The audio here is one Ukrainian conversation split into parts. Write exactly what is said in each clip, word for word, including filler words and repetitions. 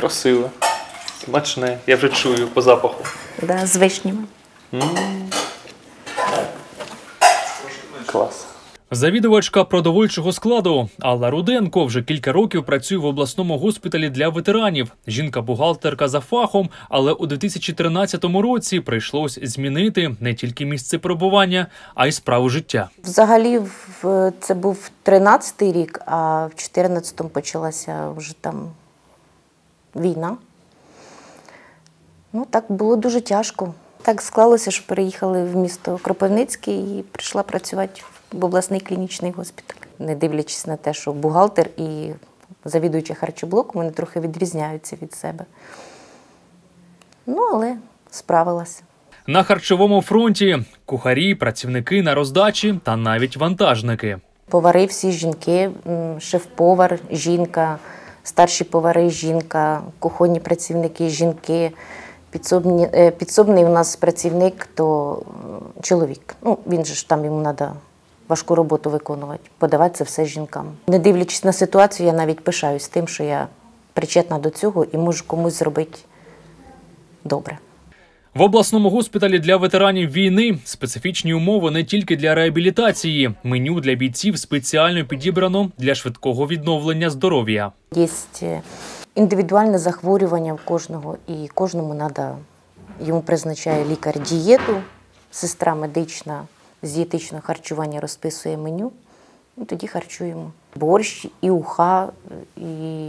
красиве, смачне. Я вже чую по запаху. Да, з вишнями. М-м. Клас. Завідувачка продовольчого складу Алла Руденко вже кілька років працює в обласному госпіталі для ветеранів. Жінка-бухгалтерка за фахом, але у дві тисячі тринадцятому році прийшлось змінити не тільки місце перебування, а й справу життя. Взагалі в- це був тринадцятий рік, а в чотирнадцятому почалася вже там війна. Ну так було дуже тяжко. Так склалося, що переїхали в місто Кропивницьке і прийшла працювати в обласний клінічний госпіталь. Не дивлячись на те, що бухгалтер і завідуюча харчоблоку, вони трохи відрізняються від себе. Ну, але справилася. На харчовому фронті кухарі, працівники на роздачі та навіть вантажники. Повари всі жінки, м, шеф-повар – жінка, старші повари – жінка, кухонні працівники – жінки, підсобні, е, підсобний у нас працівник – то м, чоловік. Ну, він же ж там, йому треба важку роботу виконувати, подавати це все жінкам. Не дивлячись на ситуацію, я навіть пишаюсь тим, що я причетна до цього і можу комусь зробити добре. В обласному госпіталі для ветеранів війни специфічні умови не тільки для реабілітації. Меню для бійців спеціально підібрано для швидкого відновлення здоров'я. Є індивідуальне захворювання в кожного, і кожному треба, йому призначає лікар дієту, сестра медична з дієтичного харчування розписує меню, і тоді харчуємо. Борщ, і уха, і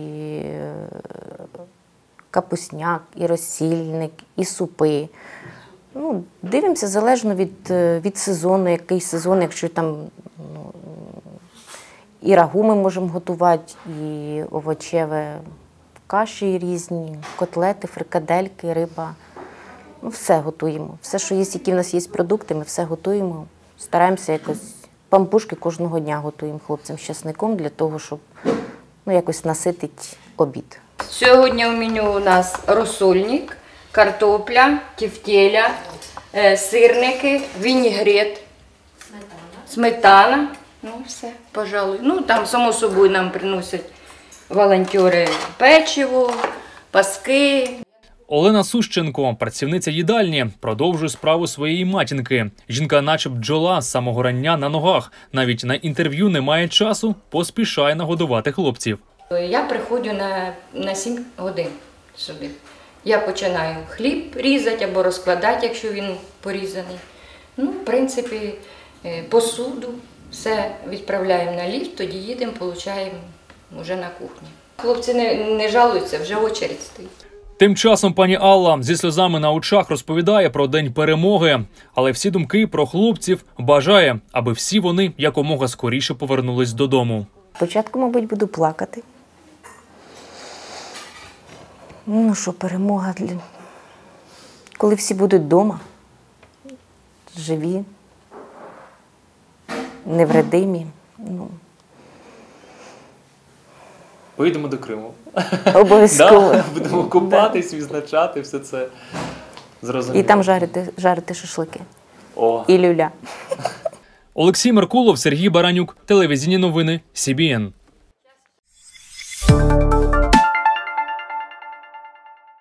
капусняк, і розсільник, і супи. Ну, дивимося залежно від, від сезону, який сезон, якщо там ну, і рагу ми можемо готувати, і овочеве каші різні, котлети, фрикадельки, риба. Ну, все готуємо. Все, що є, які в нас є продукти, ми все готуємо. Стараємося якось, пампушки кожного дня готуємо хлопцям з часником для того, щоб ну, якось наситити обід. Сьогодні в меню у нас розсольник, картопля, тефтеля, е, сирники, вінігрет, сметана. сметана. Ну все, пожалуй. Ну там, само собою, нам приносять волонтери печиво, паски. Олена Сущенко, працівниця їдальні, продовжує справу своєї матінки. Жінка наче бджола з самого рання на ногах. Навіть на інтерв'ю не має часу, поспішає нагодувати хлопців. Я приходжу на, на сім годин собі. Я починаю хліб різати або розкладати, якщо він порізаний. Ну, в принципі, посуду, все відправляємо на ліфт, тоді їдемо, получаємо вже на кухні. Хлопці не, не жалуються, вже очередь стоїть. Тим часом пані Алла зі сльозами на очах розповідає про День перемоги. Але всі думки про хлопців бажає, аби всі вони якомога скоріше повернулись додому. Спочатку, мабуть, буду плакати. Ну що, перемога, для... коли всі будуть вдома, живі, невредимі. Ну. Поїдемо до Криму. Обов'язково. Да, будемо купатись, відзначати все це. Зрозуміло. І там жарити, жарити шашлики. О. І люля. Олексій Меркулов, Сергій Баранюк, телевізійні новини, Сі Бі Ен.